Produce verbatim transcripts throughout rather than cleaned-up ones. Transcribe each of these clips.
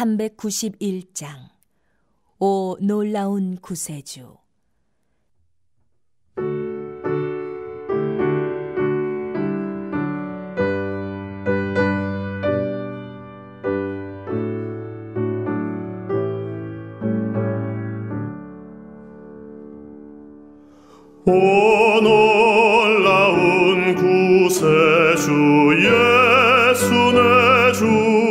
삼백구십일 장 오 놀라운 구세주. 오 놀라운 구세주 예수 내 주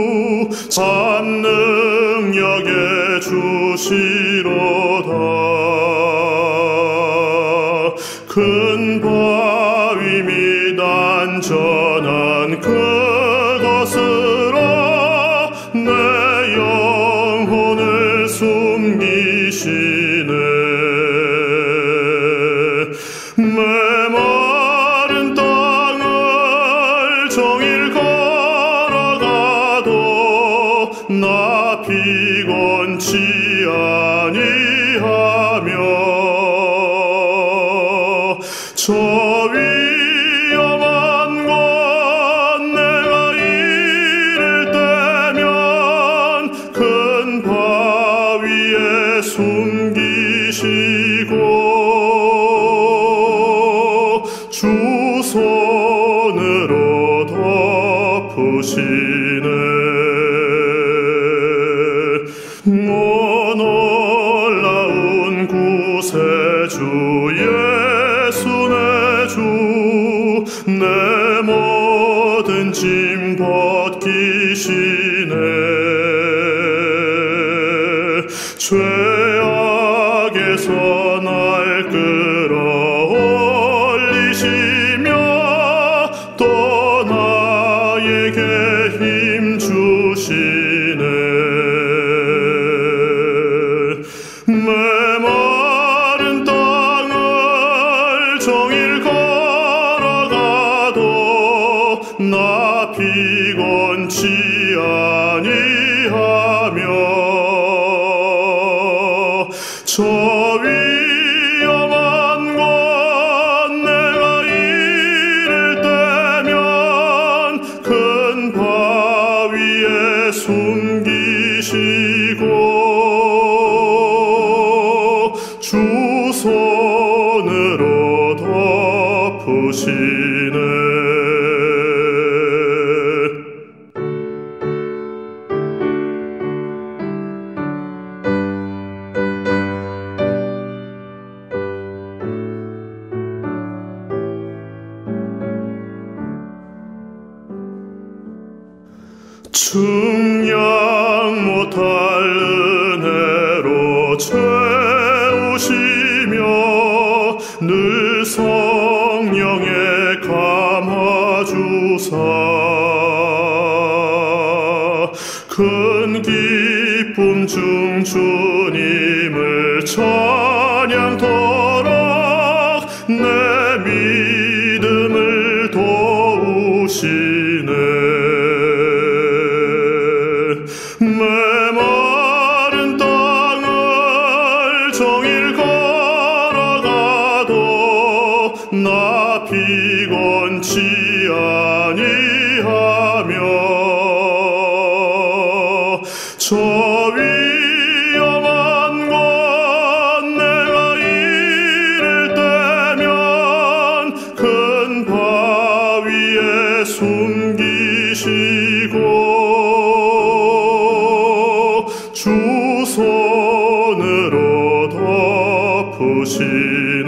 산능력의 주시로다. 큰 바위 및 안전한 그것으로 내 영혼을 숨기시네. 메마른 땅을 종일 걸어가도 나 피곤치 아니하며 저 위험한 곳 내가 이를 때면 큰 바위에 숨기시고 주 손으로 덮으시네. 오 놀라운 구세주 예수 내 주 내 모든 짐 벗기시네. 죄악에서 날 끌어올리시며 또 나에게 힘 주시네. 메마른 땅을 종일 걸어가도 나 피곤치 아니하며 저 위험한 곳 내가 이를 때면 큰 바위에 숨기시고 주 손으로 덮으시네. 측량 못할 은혜로 채우시며 늘 성령에 감화주사 큰 기쁨 중 주님을 찬양토록 내 믿음을 도우시네. 메마른 땅을 종일 걸어가도 나 피곤치 아니하며 저 위험한 곳 내가 이를 때면 큰 바위에 숨기시고 주 손으로 덮으시네.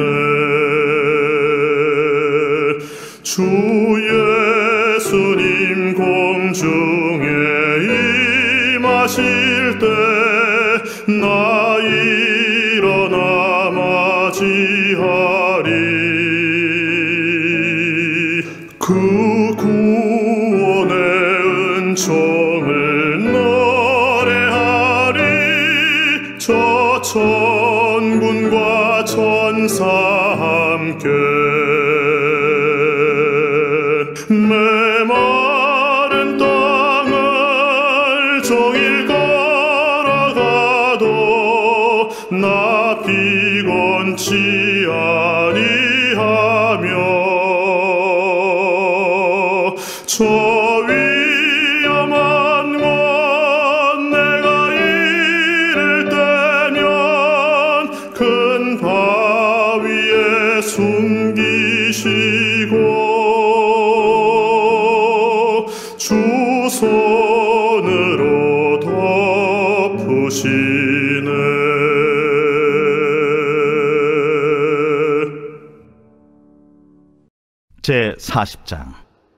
주 예수님 공중에 임하실 때 나 일어나 맞이하리. 그 구원의 은총을 노래하리. 저 천군과 천사 함께 메마른 땅을 종일 걸어가도 나 피곤치 아니하며 저 위험한 곳 내가 큰 바위에 숨기시고 주 손으로 덮으시네. 제사십 장.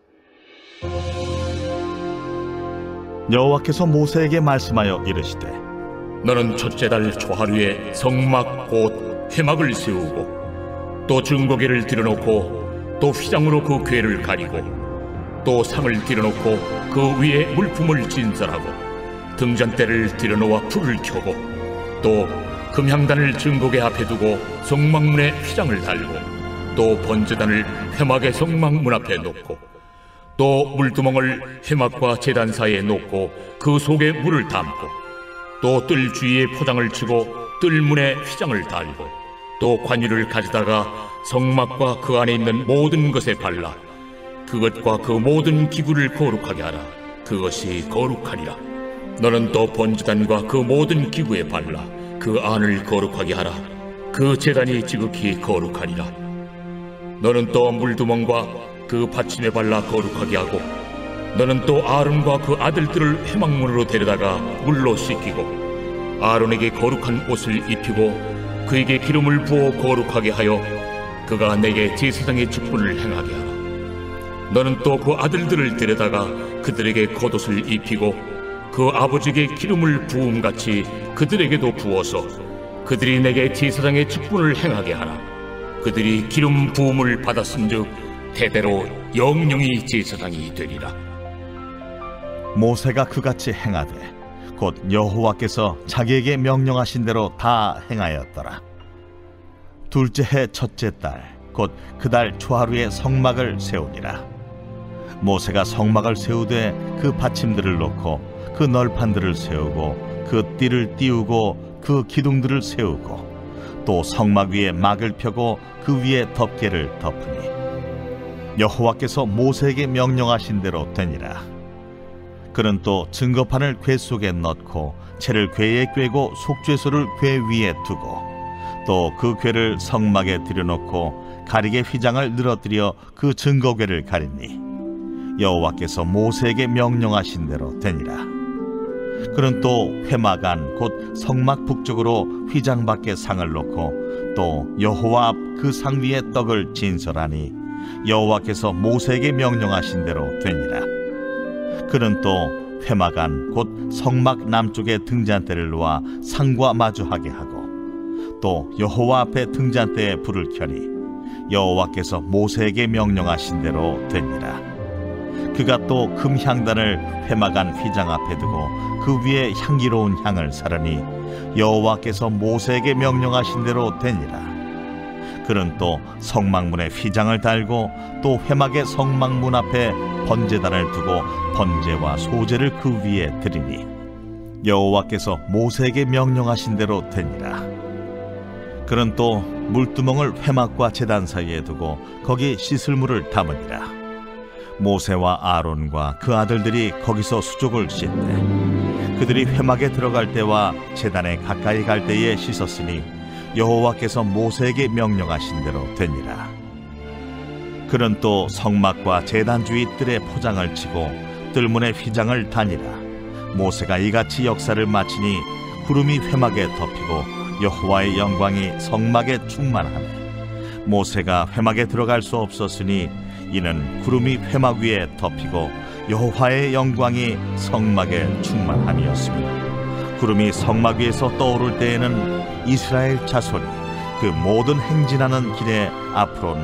여호와께서 모세에게 말씀하여 이르시되 너는 첫째 달 초하루에 성막 곧 회막을 세우고 또 증거궤를 들여놓고 또 휘장으로 그 궤를 가리고 또 상을 들여놓고 그 위에 물품을 진설하고 등잔대를 들여놓아 불을 켜고 또 금향단을 증거궤 앞에 두고 성막문에 휘장을 달고 또 번제단을 회막의 성막문 앞에 놓고 또 물두멍을 회막과 제단 사이에 놓고 그 속에 물을 담고 또 뜰 주위에 포장을 치고 뜰문에 휘장을 달고 또 관유를 가져다가 성막과 그 안에 있는 모든 것에 발라 그것과 그 모든 기구를 거룩하게 하라. 그것이 거룩하리라. 너는 또 번제단과 그 모든 기구에 발라 그 안을 거룩하게 하라. 그 제단이 지극히 거룩하리라. 너는 또 물두멍과 그 받침에 발라 거룩하게 하고 너는 또 아론과 그 아들들을 회막문으로 데려다가 물로 씻기고 아론에게 거룩한 옷을 입히고 그에게 기름을 부어 거룩하게 하여 그가 내게 제사장의 직분을 행하게 하라. 너는 또 그 아들들을 데려다가 그들에게 겉옷을 입히고 그 아버지에게 기름을 부음같이 그들에게도 부어서 그들이 내게 제사장의 직분을 행하게 하라. 그들이 기름 부음을 받았은즉 대대로 영영이 제사장이 되리라. 모세가 그같이 행하되 곧 여호와께서 자기에게 명령하신 대로 다 행하였더라. 둘째 해 첫째 달 곧 그 달 초하루에 성막을 세우니라. 모세가 성막을 세우되 그 받침들을 놓고 그 널판들을 세우고 그 띠를 띄우고 그 기둥들을 세우고 또 성막 위에 막을 펴고 그 위에 덮개를 덮으니 여호와께서 모세에게 명령하신 대로 되니라. 그는 또 증거판을 궤 속에 넣고 채를 궤에 꿰고 속죄소를 궤 위에 두고 또 그 궤를 성막에 들여놓고 가리개 휘장을 늘어뜨려 그 증거궤를 가리니 여호와께서 모세에게 명령하신 대로 되니라. 그는 또 회막 안 곧 성막 북쪽으로 휘장 밖에 상을 놓고 또 여호와 앞 그 상 위에 떡을 진설하니 여호와께서 모세에게 명령하신 대로 되니라. 그는 또 회막 안 곧 성막 남쪽에 등잔대를 놓아 상과 마주하게 하고 또 여호와 앞에 등잔대에 불을 켜니 여호와께서 모세에게 명령하신 대로 되니라. 그가 또 금향단을 회막 안 휘장 앞에 두고 그 위에 향기로운 향을 사르니 여호와께서 모세에게 명령하신 대로 되니라. 그는 또 성막문에 휘장을 달고 또 회막의 성막문 앞에 번제단을 두고 번제와 소제를 그 위에 드리니 여호와께서 모세에게 명령하신 대로 되니라. 그는 또 물두멍을 회막과 제단 사이에 두고 거기 씻을 물을 담으니라. 모세와 아론과 그 아들들이 거기서 수족을 씻되 그들이 회막에 들어갈 때와 제단에 가까이 갈 때에 씻었으니 여호와께서 모세에게 명령하신 대로 되니라. 그는 또 성막과 제단 주위 뜰에 포장을 치고 뜰문에 휘장을 다니라. 모세가 이같이 역사를 마치니 구름이 회막에 덮이고 여호와의 영광이 성막에 충만하매 모세가 회막에 들어갈 수 없었으니 이는 구름이 회막 위에 덮이고 여호와의 영광이 성막에 충만함이었으며 구름이 성막 위에서 떠오를 때에는 이스라엘 자손이 그 모든 행진하는 길에 앞으로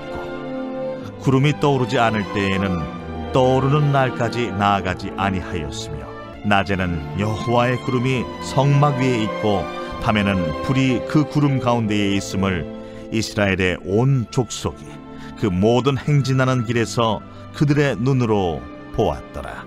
나아갔고 구름이 떠오르지 않을 때에는 떠오르는 날까지 나아가지 아니하였으며 낮에는 여호와의 구름이 성막 위에 있고 밤에는 불이 그 구름 가운데에 있음을 이스라엘의 온 족속이 그 모든 행진하는 길에서 그들의 눈으로 보았더라.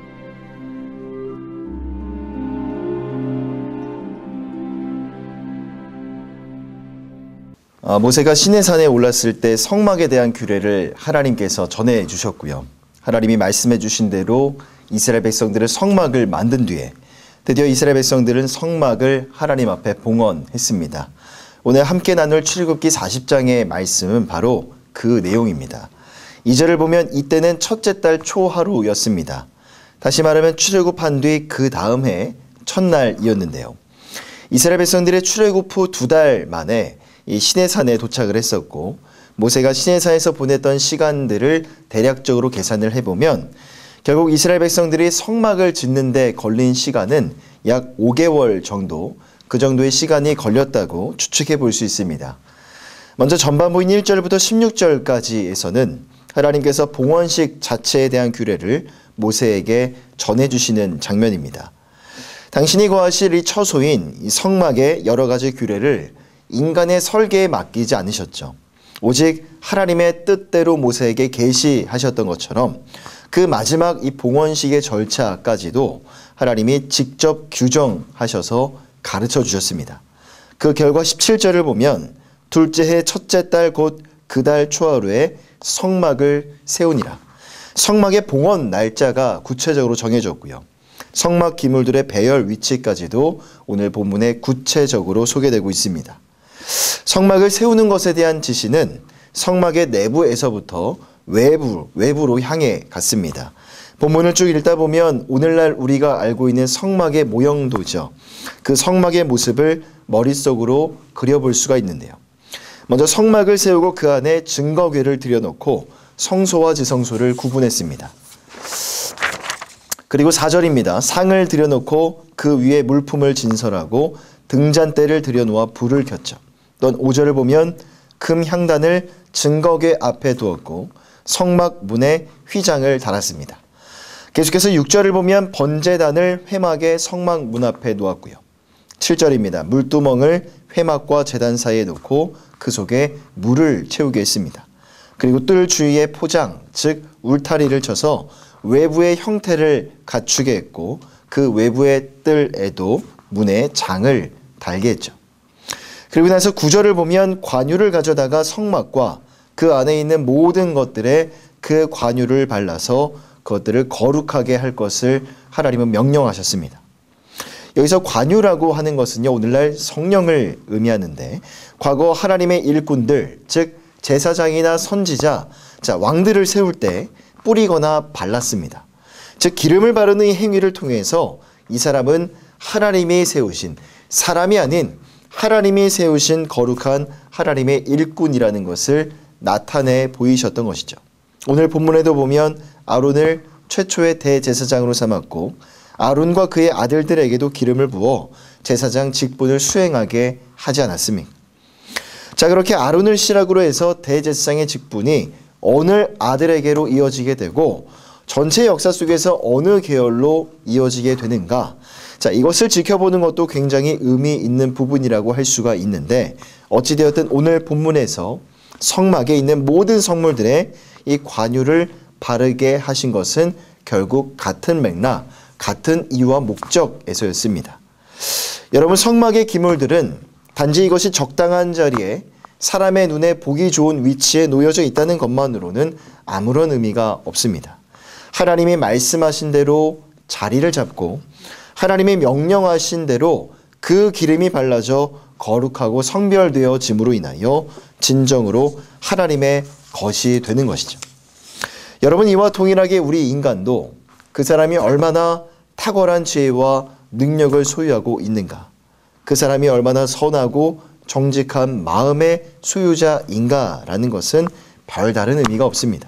아, 모세가 시내산에 올랐을 때 성막에 대한 규례를 하나님께서 전해 주셨고요. 하나님이 말씀해 주신 대로 이스라엘 백성들은 성막을 만든 뒤에 드디어 이스라엘 백성들은 성막을 하나님 앞에 봉헌했습니다. 오늘 함께 나눌 출애굽기 사십 장의 말씀은 바로 그 내용입니다. 이 절을 보면 이때는 첫째 달 초하루였습니다. 다시 말하면 출애굽한 뒤 그 다음 해 첫날이었는데요. 이스라엘 백성들의 출애굽 후 두 달 만에 이 시내산에 도착을 했었고, 모세가 시내산에서 보냈던 시간들을 대략적으로 계산을 해보면 결국 이스라엘 백성들이 성막을 짓는 데 걸린 시간은 약 오 개월 정도, 그 정도의 시간이 걸렸다고 추측해 볼 수 있습니다. 먼저 전반부인 일 절부터 십육 절까지에서는 하나님께서 봉헌식 자체에 대한 규례를 모세에게 전해주시는 장면입니다. 당신이 거하실 이 처소인 이 성막의 여러 가지 규례를 인간의 설계에 맡기지 않으셨죠. 오직 하나님의 뜻대로 모세에게 계시하셨던 것처럼 그 마지막 이 봉헌식의 절차까지도 하나님이 직접 규정하셔서 가르쳐 주셨습니다. 그 결과 십칠 절을 보면 둘째 해 첫째 달 곧 그 달 초하루에 성막을 세우니라. 성막의 봉헌 날짜가 구체적으로 정해졌고요. 성막 기물들의 배열 위치까지도 오늘 본문에 구체적으로 소개되고 있습니다. 성막을 세우는 것에 대한 지시는 성막의 내부에서부터 외부, 외부로 향해 갔습니다. 본문을 쭉 읽다 보면 오늘날 우리가 알고 있는 성막의 모형도죠. 그 성막의 모습을 머릿속으로 그려볼 수가 있는데요. 먼저 성막을 세우고 그 안에 증거궤를 들여놓고 성소와 지성소를 구분했습니다. 그리고 사 절입니다. 상을 들여놓고 그 위에 물품을 진설하고 등잔대를 들여놓아 불을 켰죠. 또한 오 절을 보면 금 향단을 증거궤 앞에 두었고 성막 문에 휘장을 달았습니다. 계속해서 육 절을 보면 번제단을 회막의 성막 문 앞에 놓았고요. 칠 절입니다. 물두멍을 회막과 제단 사이에 놓고 그 속에 물을 채우게 했습니다. 그리고 뜰 주위에 포장, 즉 울타리를 쳐서 외부의 형태를 갖추게 했고 그 외부의 뜰에도 문에 장을 달게 했죠. 그리고 나서 구 절을 보면 관유를 가져다가 성막과 그 안에 있는 모든 것들에 그 관유를 발라서 그것들을 거룩하게 할 것을 하나님은 명령하셨습니다. 여기서 관유라고 하는 것은요, 오늘날 성령을 의미하는데 과거 하나님의 일꾼들, 즉 제사장이나 선지자, 자 왕들을 세울 때 뿌리거나 발랐습니다. 즉 기름을 바르는 이 행위를 통해서 이 사람은 하나님이 세우신, 사람이 아닌 하나님이 세우신 거룩한 하나님의 일꾼이라는 것을 나타내 보이셨던 것이죠. 오늘 본문에도 보면 아론을 최초의 대제사장으로 삼았고 아론과 그의 아들들에게도 기름을 부어 제사장 직분을 수행하게 하지 않았습니까? 자, 그렇게 아론을 시작으로 해서 대제사장의 직분이 어느 아들에게로 이어지게 되고 전체 역사 속에서 어느 계열로 이어지게 되는가? 자, 이것을 지켜보는 것도 굉장히 의미 있는 부분이라고 할 수가 있는데 어찌되었든 오늘 본문에서 성막에 있는 모든 성물들의 이 관유를 바르게 하신 것은 결국 같은 맥락, 같은 이유와 목적에서였습니다. 여러분, 성막의 기물들은 단지 이것이 적당한 자리에 사람의 눈에 보기 좋은 위치에 놓여져 있다는 것만으로는 아무런 의미가 없습니다. 하나님이 말씀하신 대로 자리를 잡고 하나님이 명령하신 대로 그 기름이 발라져 거룩하고 성별되어짐으로 인하여 진정으로 하나님의 것이 되는 것이죠. 여러분, 이와 동일하게 우리 인간도 그 사람이 얼마나 탁월한 지혜와 능력을 소유하고 있는가, 그 사람이 얼마나 선하고 정직한 마음의 소유자인가라는 것은 별다른 의미가 없습니다.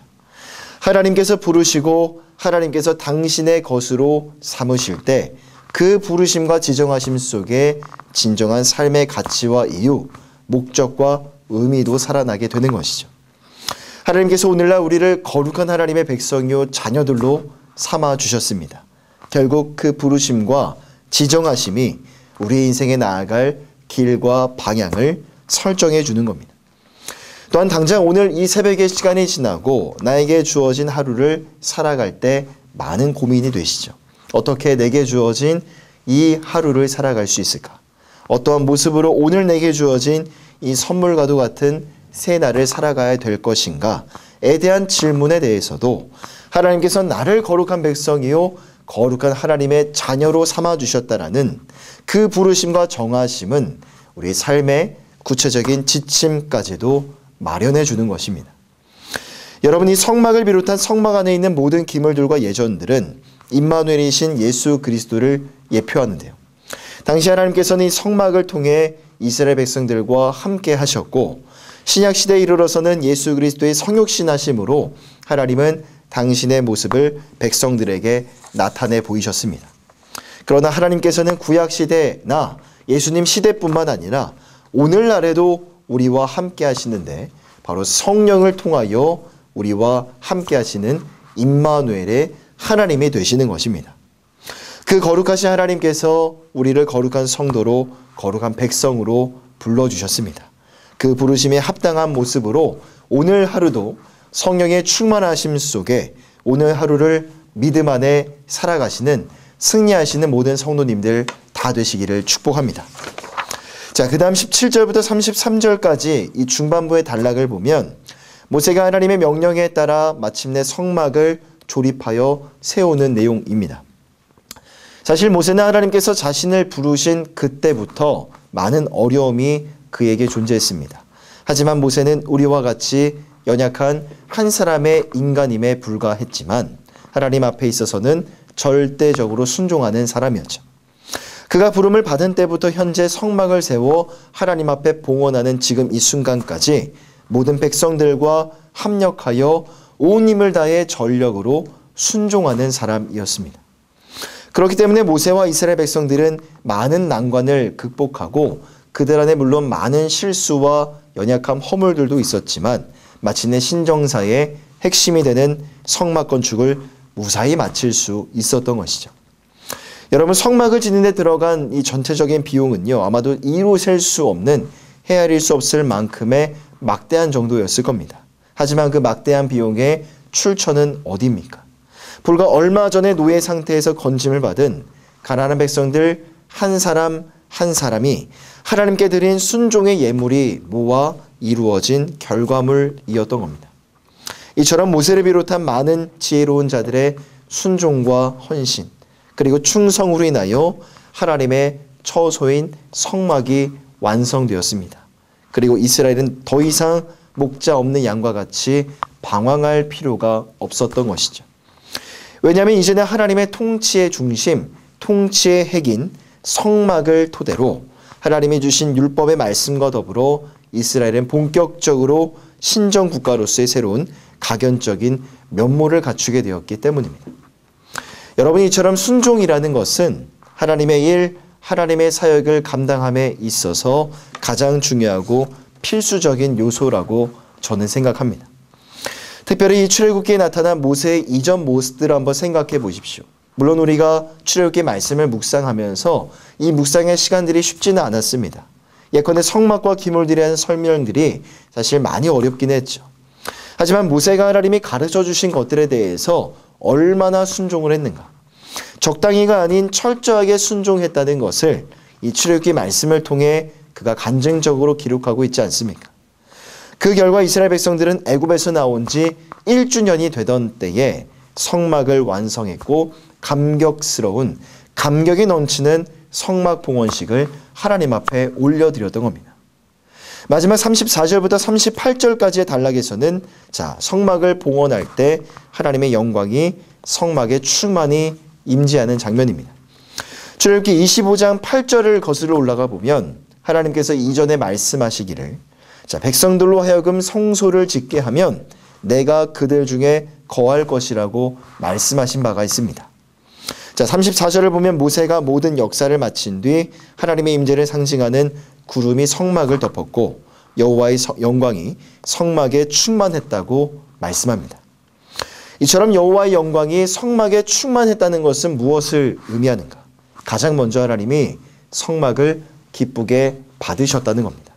하나님께서 부르시고 하나님께서 당신의 것으로 삼으실 때 그 부르심과 지정하심 속에 진정한 삶의 가치와 이유, 목적과 의미도 살아나게 되는 것이죠. 하나님께서 오늘날 우리를 거룩한 하나님의 백성이요 자녀들로 삼아 주셨습니다. 결국 그 부르심과 지정하심이 우리 인생에 나아갈 길과 방향을 설정해 주는 겁니다. 또한 당장 오늘 이 새벽의 시간이 지나고 나에게 주어진 하루를 살아갈 때 많은 고민이 되시죠. 어떻게 내게 주어진 이 하루를 살아갈 수 있을까? 어떠한 모습으로 오늘 내게 주어진 이 선물과도 같은 새 날을 살아가야 될 것인가에 대한 질문에 대해서도 하나님께서 나를 거룩한 백성이요 거룩한 하나님의 자녀로 삼아주셨다라는 그 부르심과 정하심은 우리 삶의 구체적인 지침까지도 마련해 주는 것입니다. 여러분, 이 성막을 비롯한 성막 안에 있는 모든 기물들과 예전들은 임마누엘이신 예수 그리스도를 예표하는데요. 당시 하나님께서는 이 성막을 통해 이스라엘 백성들과 함께 하셨고, 신약 시대에 이르러서는 예수 그리스도의 성육신하심으로 하나님은 당신의 모습을 백성들에게 나타내 보이셨습니다. 그러나 하나님께서는 구약 시대나 예수님 시대뿐만 아니라 오늘날에도 우리와 함께 하시는데, 바로 성령을 통하여 우리와 함께 하시는 임마누엘의 하나님이 되시는 것입니다. 그 거룩하신 하나님께서 우리를 거룩한 성도로, 거룩한 백성으로 불러주셨습니다. 그 부르심에 합당한 모습으로 오늘 하루도 성령의 충만하심 속에 오늘 하루를 믿음 안에 살아가시는, 승리하시는 모든 성도님들 다 되시기를 축복합니다. 자, 그 다음 십칠 절부터 삼십삼 절까지 이 중반부의 단락을 보면 모세가 하나님의 명령에 따라 마침내 성막을 조립하여 세우는 내용입니다. 사실 모세는 하나님께서 자신을 부르신 그때부터 많은 어려움이 그에게 존재했습니다. 하지만 모세는 우리와 같이 연약한 한 사람의 인간임에 불과했지만 하나님 앞에 있어서는 절대적으로 순종하는 사람이었죠. 그가 부름을 받은 때부터 현재 성막을 세워 하나님 앞에 봉헌하는 지금 이 순간까지 모든 백성들과 합력하여 온 힘을 다해 전력으로 순종하는 사람이었습니다. 그렇기 때문에 모세와 이스라엘 백성들은 많은 난관을 극복하고 그들 안에 물론 많은 실수와 연약함, 허물들도 있었지만 마침내 신정사의 핵심이 되는 성막 건축을 무사히 마칠 수 있었던 것이죠. 여러분, 성막을 짓는 데 들어간 이 전체적인 비용은요, 아마도 이루 셀 수 없는, 헤아릴 수 없을 만큼의 막대한 정도였을 겁니다. 하지만 그 막대한 비용의 출처는 어디입니까? 불과 얼마 전에 노예 상태에서 건짐을 받은 가난한 백성들 한 사람 한 사람이 하나님께 드린 순종의 예물이 모아 이루어진 결과물이었던 겁니다. 이처럼 모세를 비롯한 많은 지혜로운 자들의 순종과 헌신, 그리고 충성으로 인하여 하나님의 처소인 성막이 완성되었습니다. 그리고 이스라엘은 더 이상 목자 없는 양과 같이 방황할 필요가 없었던 것이죠. 왜냐하면 이제는 하나님의 통치의 중심, 통치의 핵인 성막을 토대로 하나님이 주신 율법의 말씀과 더불어 이스라엘은 본격적으로 신정 국가로서의 새로운 각연적인 면모를 갖추게 되었기 때문입니다. 여러분, 이처럼 순종이라는 것은 하나님의 일, 하나님의 사역을 감당함에 있어서 가장 중요하고 필수적인 요소라고 저는 생각합니다. 특별히 이 출애굽기에 나타난 모세의 이전 모습들을 한번 생각해 보십시오. 물론 우리가 출애굽기 말씀을 묵상하면서 이 묵상의 시간들이 쉽지는 않았습니다. 예컨대 성막과 기물들에 대한 설명들이 사실 많이 어렵긴 했죠. 하지만 모세가 하나님이 가르쳐 주신 것들에 대해서 얼마나 순종을 했는가, 적당히가 아닌 철저하게 순종했다는 것을 이 출애굽기 말씀을 통해 그가 간증적으로 기록하고 있지 않습니까? 그 결과 이스라엘 백성들은 애굽에서 나온 지 일 주년이 되던 때에 성막을 완성했고 감격스러운, 감격이 넘치는 성막 봉헌식을 하나님 앞에 올려드렸던 겁니다. 마지막 삼십사 절부터 삼십팔 절까지의 단락에서는 자, 성막을 봉헌할 때 하나님의 영광이 성막에 충만히 임재하는 장면입니다. 출애굽기 이십오 장 팔 절을 거슬러 올라가 보면 하나님께서 이전에 말씀하시기를, 자, 백성들로 하여금 성소를 짓게 하면 내가 그들 중에 거할 것이라고 말씀하신 바가 있습니다. 자, 삼십사 절을 보면 모세가 모든 역사를 마친 뒤 하나님의 임재를 상징하는 구름이 성막을 덮었고 여호와의 영광이 성막에 충만했다고 말씀합니다. 이처럼 여호와의 영광이 성막에 충만했다는 것은 무엇을 의미하는가? 가장 먼저 하나님이 성막을 기쁘게 받으셨다는 겁니다.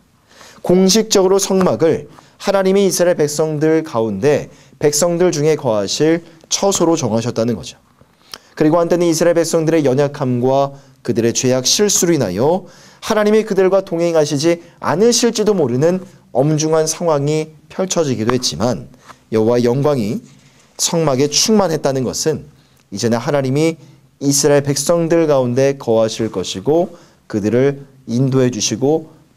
공식적으로 성막을 하나님이 이스라엘 백성들 가운데 백성들 중에 거하실 처소로 정하셨다는 거죠. 그리고 한때는 이스라엘 백성들의 연약함과 그들의 죄악 실수로 인하여 하나님이 그들과 동행하시지 않으실지도 모르는 엄중한 상황이 펼쳐지기도 했지만 여호와의 영광이 성막에 충만했다는 것은 이제는 하나님이 이스라엘 백성들 가운데 거하실 것이고 그들을 인도해 주시고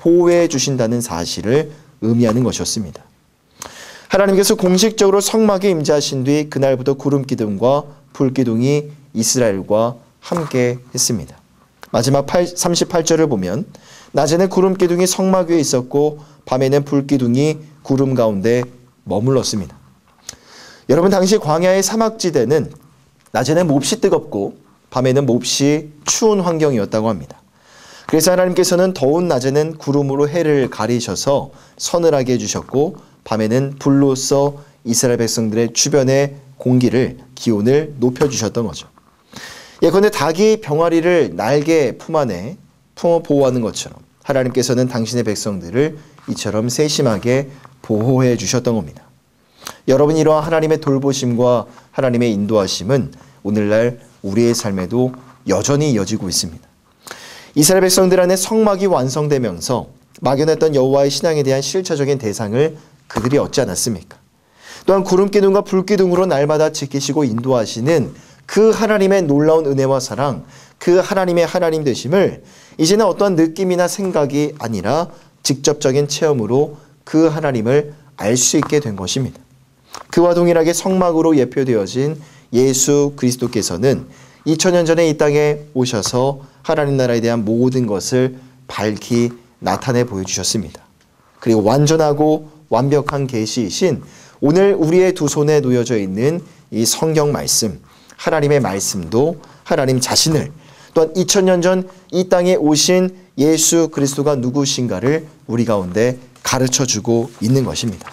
보호해 주신다는 사실을 의미하는 것이었습니다. 하나님께서 공식적으로 성막에 임재하신 뒤 그날부터 구름기둥과 불기둥이 이스라엘과 함께 했습니다. 마지막 삼십팔 절을 보면 낮에는 구름기둥이 성막 위에 있었고 밤에는 불기둥이 구름 가운데 머물렀습니다. 여러분, 당시 광야의 사막지대는 낮에는 몹시 뜨겁고 밤에는 몹시 추운 환경이었다고 합니다. 그래서 하나님께서는 더운 낮에는 구름으로 해를 가리셔서 서늘하게 해주셨고 밤에는 불로써 이스라엘 백성들의 주변의 공기를, 기온을 높여주셨던 거죠. 예컨대 닭이 병아리를 날개 품 안에 품어 보호하는 것처럼 하나님께서는 당신의 백성들을 이처럼 세심하게 보호해 주셨던 겁니다. 여러분, 이러한 하나님의 돌보심과 하나님의 인도하심은 오늘날 우리의 삶에도 여전히 이어지고 있습니다. 이스라엘 백성들 안에 성막이 완성되면서 막연했던 여호와의 신앙에 대한 실체적인 대상을 그들이 얻지 않았습니까? 또한 구름기둥과 불기둥으로 날마다 지키시고 인도하시는 그 하나님의 놀라운 은혜와 사랑, 그 하나님의 하나님 되심을 이제는 어떠한 느낌이나 생각이 아니라 직접적인 체험으로 그 하나님을 알 수 있게 된 것입니다. 그와 동일하게 성막으로 예표되어진 예수 그리스도께서는 이천 년 전에 이 땅에 오셔서 하나님 나라에 대한 모든 것을 밝히 나타내 보여주셨습니다. 그리고 완전하고 완벽한 계시이신 오늘 우리의 두 손에 놓여져 있는 이 성경 말씀, 하나님의 말씀도 하나님 자신을, 또한 이천 년 전 이 땅에 오신 예수 그리스도가 누구신가를 우리 가운데 가르쳐주고 있는 것입니다.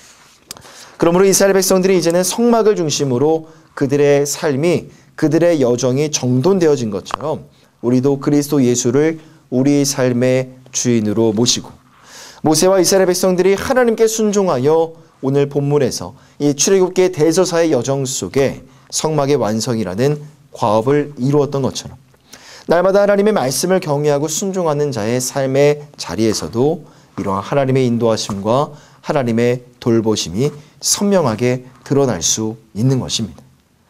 그러므로 이스라엘 백성들이 이제는 성막을 중심으로 그들의 삶이, 그들의 여정이 정돈되어진 것처럼 우리도 그리스도 예수를 우리 삶의 주인으로 모시고 모세와 이스라엘 백성들이 하나님께 순종하여 오늘 본문에서 이 출애굽기의 대저사의 여정 속에 성막의 완성이라는 과업을 이루었던 것처럼 날마다 하나님의 말씀을 경외하고 순종하는 자의 삶의 자리에서도 이러한 하나님의 인도하심과 하나님의 돌보심이 선명하게 드러날 수 있는 것입니다.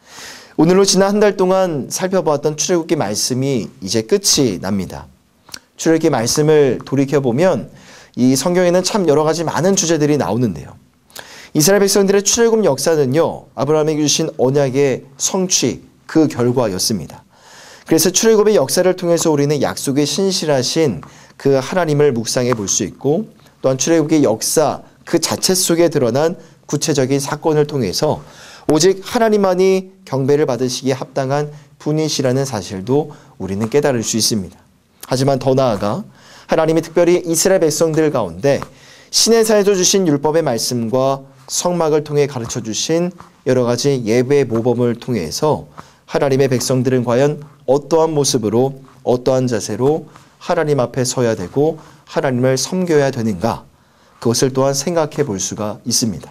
오늘로 지난 한 달 동안 살펴보았던 출애굽기 말씀이 이제 끝이 납니다. 출애굽기 말씀을 돌이켜보면 이 성경에는 참 여러 가지 많은 주제들이 나오는데요. 이스라엘 백성들의 출애굽 역사는요, 아브라함에게 주신 언약의 성취, 그 결과였습니다. 그래서 출애굽의 역사를 통해서 우리는 약속에 신실하신 그 하나님을 묵상해 볼 수 있고, 또한 출애굽의 역사 그 자체 속에 드러난 구체적인 사건을 통해서 오직 하나님만이 경배를 받으시기에 합당한 분이시라는 사실도 우리는 깨달을 수 있습니다. 하지만 더 나아가 하나님이 특별히 이스라엘 백성들 가운데 시내산에서 주신 율법의 말씀과 성막을 통해 가르쳐 주신 여러 가지 예배 모범을 통해서 하나님의 백성들은 과연 어떠한 모습으로, 어떠한 자세로 하나님 앞에 서야 되고 하나님을 섬겨야 되는가, 그것을 또한 생각해 볼 수가 있습니다.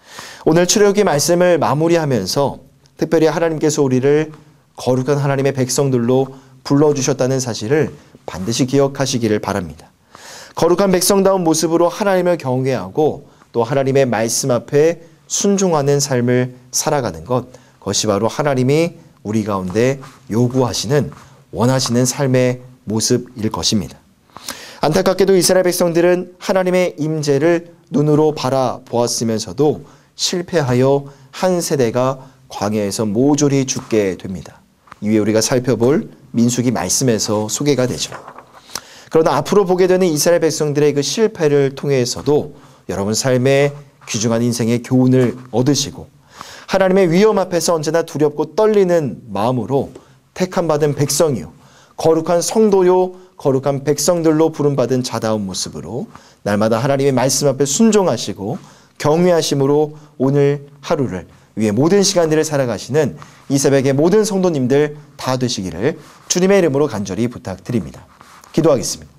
오늘 출애굽기 말씀을 마무리하면서 특별히 하나님께서 우리를 거룩한 하나님의 백성들로 불러주셨다는 사실을 반드시 기억하시기를 바랍니다. 거룩한 백성다운 모습으로 하나님을 경외하고 또 하나님의 말씀 앞에 순종하는 삶을 살아가는 것, 그것이 바로 하나님이 우리 가운데 요구하시는, 원하시는 삶의 모습일 것입니다. 안타깝게도 이스라엘 백성들은 하나님의 임재를 눈으로 바라보았으면서도 실패하여 한 세대가 광야에서 모조리 죽게 됩니다. 이후에 우리가 살펴볼 민수기 말씀에서 소개가 되죠. 그러나 앞으로 보게 되는 이스라엘 백성들의 그 실패를 통해서도 여러분 삶의 귀중한 인생의 교훈을 얻으시고 하나님의 위험 앞에서 언제나 두렵고 떨리는 마음으로 택함받은 백성이요, 거룩한 성도요, 거룩한 백성들로 부름받은 자다운 모습으로 날마다 하나님의 말씀 앞에 순종하시고 경외하심으로 오늘 하루를 위해 모든 시간들을 살아가시는 이 새벽의 모든 성도님들 다 되시기를 주님의 이름으로 간절히 부탁드립니다. 기도하겠습니다.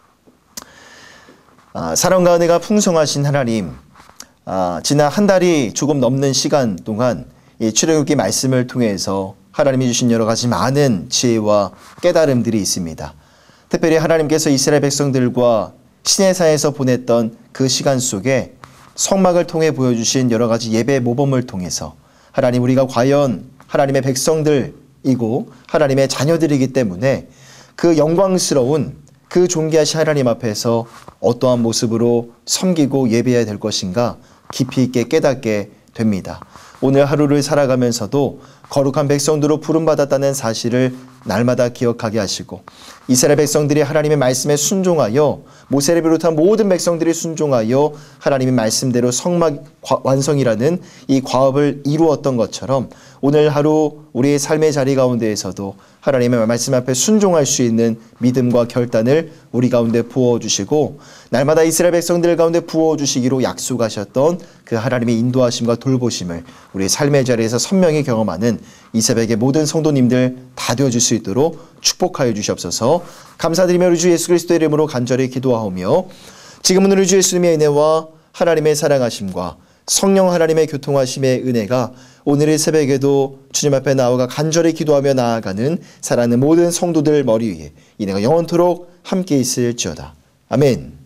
아, 사랑과 은혜가 풍성하신 하나님, 아, 지난 한 달이 조금 넘는 시간 동안 이 출애굽기 말씀을 통해서 하나님이 주신 여러 가지 많은 지혜와 깨달음들이 있습니다. 특별히 하나님께서 이스라엘 백성들과 시내산에서 보냈던 그 시간 속에 성막을 통해 보여주신 여러 가지 예배 모범을 통해서 하나님, 우리가 과연 하나님의 백성들이고 하나님의 자녀들이기 때문에 그 영광스러운 그 존귀하신 하나님 앞에서 어떠한 모습으로 섬기고 예배해야 될 것인가 깊이 있게 깨닫게 됩니다. 오늘 하루를 살아가면서도 거룩한 백성들로 부름받았다는 사실을 날마다 기억하게 하시고 이스라엘 백성들이 하나님의 말씀에 순종하여 모세를 비롯한 모든 백성들이 순종하여 하나님의 말씀대로 성막 완성이라는 이 과업을 이루었던 것처럼 오늘 하루 우리의 삶의 자리 가운데에서도 하나님의 말씀 앞에 순종할 수 있는 믿음과 결단을 우리 가운데 부어주시고 날마다 이스라엘 백성들 가운데 부어주시기로 약속하셨던 그 하나님의 인도하심과 돌보심을 우리의 삶의 자리에서 선명히 경험하는 이 새벽의 모든 성도님들 다 되어줄 수 있도록 축복하여 주시옵소서. 감사드리며 우리 주 예수 그리스도의 이름으로 간절히 기도하오며 지금은 우리 주 예수님의 은혜와 하나님의 사랑하심과 성령 하나님의 교통하심의 은혜가 오늘의 새벽에도 주님 앞에 나아가 간절히 기도하며 나아가는 사랑하는 모든 성도들 머리 위에 이내가 영원토록 함께 있을지어다. 아멘.